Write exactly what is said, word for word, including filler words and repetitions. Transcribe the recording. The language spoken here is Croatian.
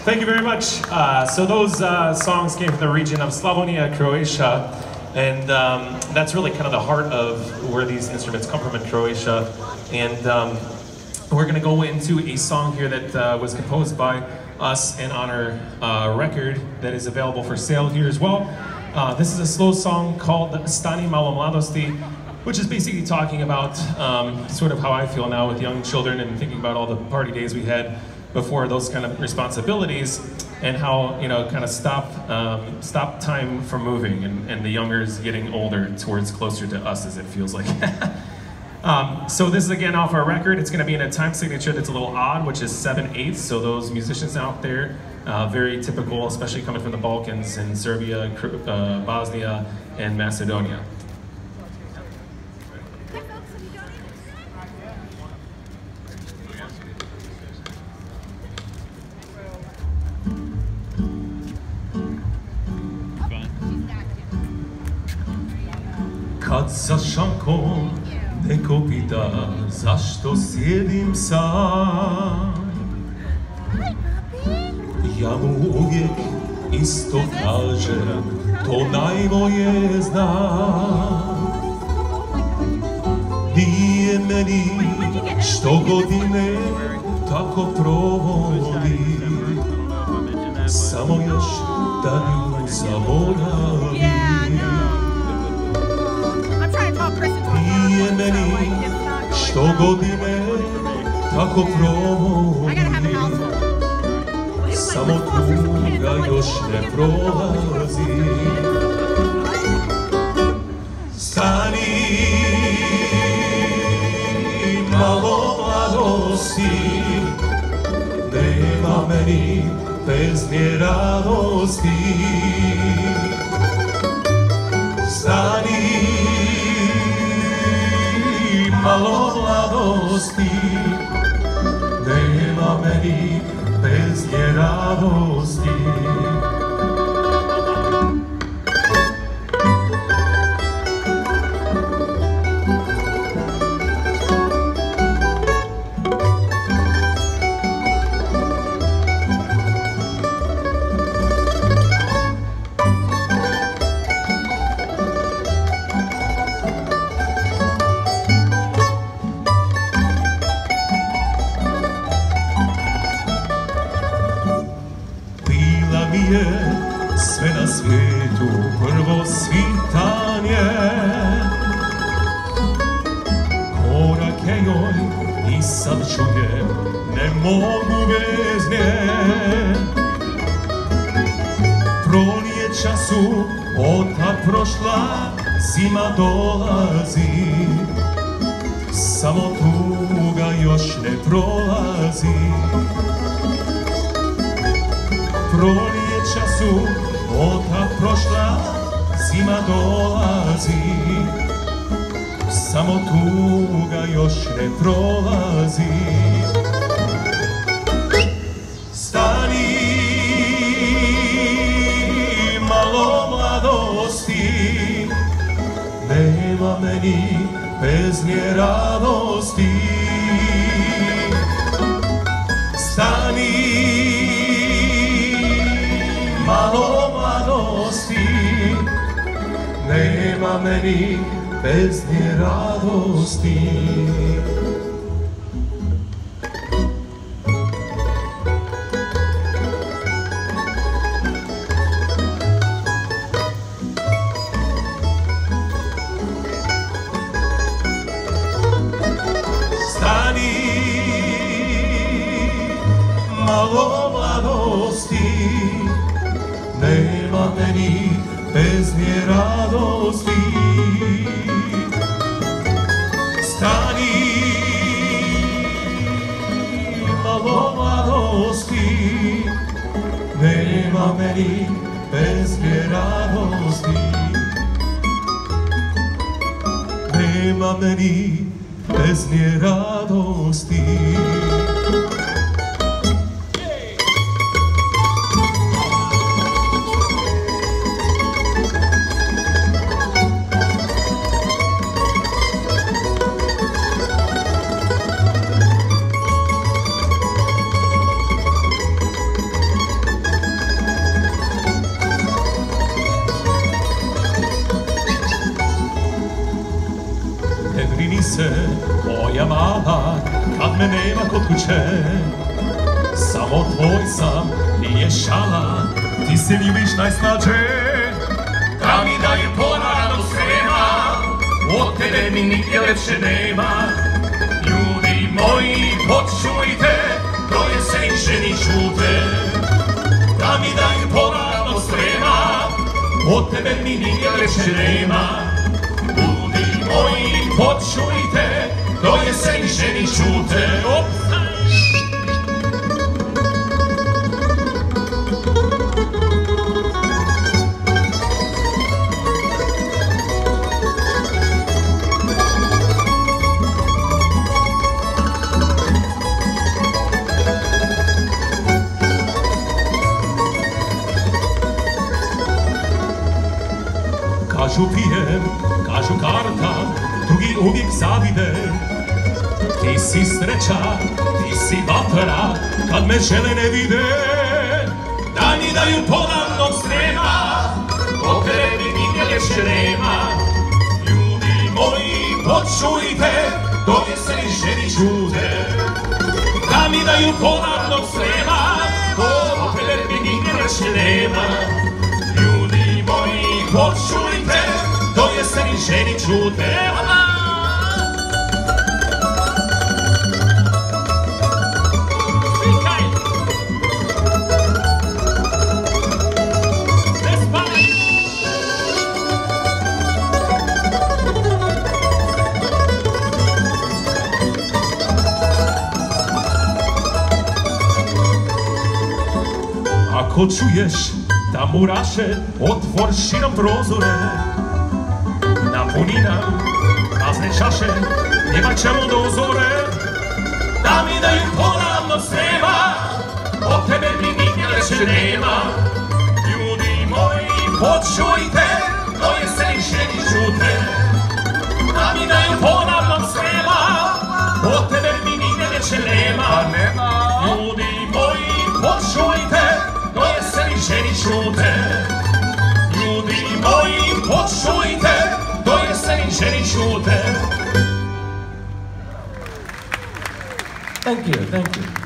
Thank you very much. Uh, so those uh, songs came from the region of Slavonia, Croatia, and um, that's really kind of the heart of where these instruments come from in Croatia. And um, we're going to go into a song here that uh, was composed by us and on our uh, record that is available for sale here as well. Uh, this is a slow song called Stani malo mladosti, which is basically talking about um, sort of how I feel now with young children and thinking about all the party days we had before those kind of responsibilities, and how, you know, kind of stop um, stop time from moving, and, and the youngers getting older towards closer to us, as it feels like. um, so this is again off our record. It's going to be in a time signature that's a little odd, which is seven eighths. So those musicians out there, uh, very typical, especially coming from the Balkans and Serbia, uh, Bosnia, and Macedonia. Kad za šankom neko pita zašto sjedim sam, ja mu uvijek isto kažem, to najbolje znam. Nije meni što godine tako provodi, samo još da nju zaboravim. Nije meni što godine tako provodi, samo tuga još ne prolazi. Stani malo mladosti, nema meni bez nje radosti. Stani malo mladosti, nema meni bez nje radosti. Sve na svijetu prvo svitanje, korake joj i sad čujem, ne mogu bez nje. Proljeća su od tad prošla, zima dolazi, samo tuga još ne prolazi. Proljeća su od tad prošla, zima dolazi, samo tuga još ne prolazi. Stani malo mladosti, nema meni bez nje radosti. Stani malo mladosti, nema meni bez nje radosti. Stani malo mladosti, nema meni bez nje radosti. Stani malo mladosti, nema meni bez nje radosti. Nema meni bez nje radosti. djece, moja mala, kad me nema kod kuće. Samo tvoj sam, nije šala, ti se ljubiš najslađe. Da mi daje pola radnog srema, od tebe mi nigdje lepše nema. Ljudi moji, počujte, troje se i ženi čute. Da mi daje pola radnog srema, od tebe mi nigdje lepše nema. Ljudi moji, počujte, troje se i ženi čute. Kažu pijem, kažu kartam, drugi uvijek zavide. Ti si sreća, ti si vatra, kad me žele ne vide. Da mi daju polavnog srema, od tebe mi nigdje ljepše nema. Ljudi moji, počujte, dovije se i ženi čute. Da mi daju polavnog srema, od tebe mi nigdje ljepše nema. Ljudi moji, počujte, to je se i ženi čute. Slikaj! Ne spavaj! Ako čuješ da muraše, otvor širom prozore. Napuni nam prazne čaše, imat ćemo dozore. Da mi daju polavnog srema, od tebe mi nigdje lepše nema. Ljudi moji, počujte, to je se i ženi čute. Da mi daju polavnog srema, od tebe mi nigdje lepše nema. Ljudi moji, počujte, to je se i ženi čute. Ljudi moji, počujte, to je se i ženi čute. Thank you, thank you.